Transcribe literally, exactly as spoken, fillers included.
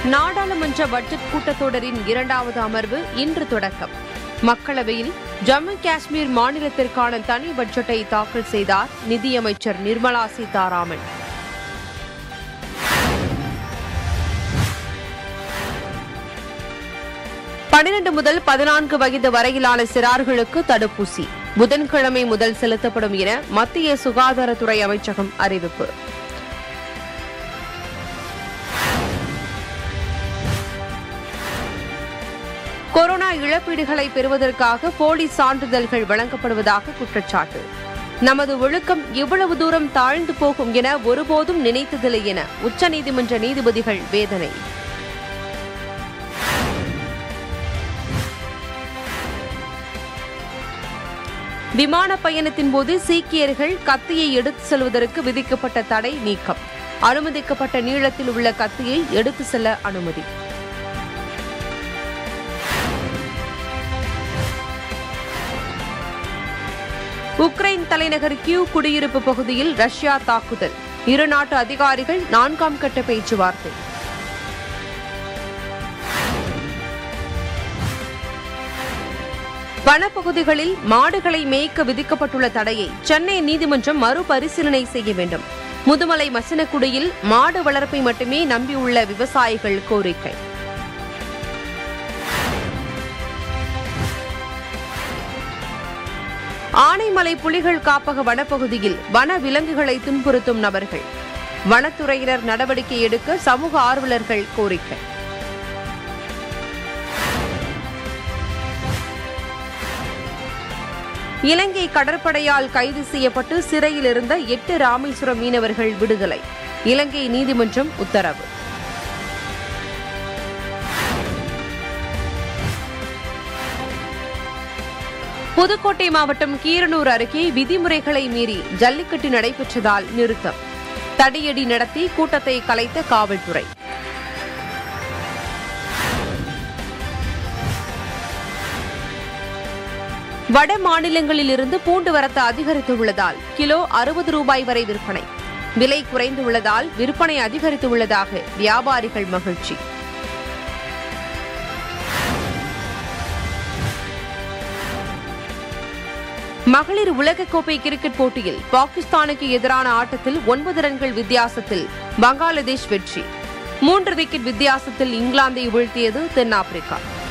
நாடாளுமன்ற பட்ஜெட் கூட்டத்தொடரின் இரண்டாவது அமர்வு இன்று தொடக்கம். மக்களவையில் ஜம்மு காஷ்மீர் மாநிலத்திற்கான தனி பட்ஜெட்டை தாக்கல் செய்தார் நிதியமைச்சர் நிர்மலா சீதாராமன். பனிரண்டு முதல் பதினான்கு வயது வரையிலான சிறார்களுக்கு தடுப்பூசி புதன்கிழமை முதல் செலுத்தப்படும் என மத்திய சுகாதாரத்துறை அமைச்சகம் அறிவிப்பு. கொரோனா இழப்பீடுகளை பெறுவதற்காக போலி சான்றிதழ்கள் வழங்கப்படுவதாக குற்றச்சாட்டு. நமது ஒழுக்கம் இவ்வளவு தூரம் தாழ்ந்து போகும் என ஒருபோதும் நினைத்ததில்லை என உச்சநீதிமன்ற நீதிபதிகள் வேதனை. விமான பயணத்தின் போது சீக்கியர்கள் கத்தியை எடுத்து செல்வதற்கு விதிக்கப்பட்ட தடை நீக்கம். அனுமதிக்கப்பட்ட நீளத்தில் உள்ள கத்தியை எடுத்து செல்ல அனுமதி. உக்ரைன் தலைநகர் கியூ குடியிருப்பு பகுதியில் ரஷ்யா தாக்குதல். இரு நாட்டு அதிகாரிகள் நான்காம் கட்ட பேச்சுவார்த்தை. வனப்பகுதிகளில் மாடுகளை மேய்க்க விதிக்கப்பட்டுள்ள தடையை சென்னை நீதிமன்றம் மறுபரிசீலனை செய்ய வேண்டும். முதுமலை மசினக்குடியில் மாடு வளர்ப்பை மட்டுமே நம்பியுள்ள விவசாயிகள் கோரிக்கை. ஆனைமலை புலிகள் காப்பக வனப்பகுதியில் வன விலங்குகளை துன்புறுத்தும் நபர்கள். வனத்துறையினர் நடவடிக்கை எடுக்க சமூக ஆர்வலர்கள் கோரிக்கை. இலங்கை கடற்படையால் கைது செய்யப்பட்டு சிறையில் இருந்த எட்டு ராமேஸ்வரம் மீனவர்கள் விடுதலை. இலங்கை நீதிமன்றம் உத்தரவு. புதுக்கோட்டை மாவட்டம் கீரனூர் அருகே விதிமுறைகளை மீறி ஜல்லிக்கட்டு நடைபெற்றதால் நிறுத்தம். தடியடி நடத்தி கூட்டத்தை கலைத்த காவல்துறை. வட மாநிலங்களில் இருந்து பூண்டு வரத்து அதிகரித்துள்ளதால் கிலோ அறுபது ரூபாய் வரை விற்பனை. விலை குறைந்துள்ளதால் விற்பனை அதிகரித்துள்ளதாக வியாபாரிகள் மகிழ்ச்சி. மகளிர் உலகக்கோப்பை கிரிக்கெட் போட்டியில் பாகிஸ்தானுக்கு எதிரான ஆட்டத்தில் ஒன்பது ரன்கள் வித்தியாசத்தில் பங்களாதேஷ் வெற்றி. மூன்று விக்கெட் வித்தியாசத்தில் இங்கிலாந்தை வீழ்த்தியது தென்னாப்பிரிக்கா.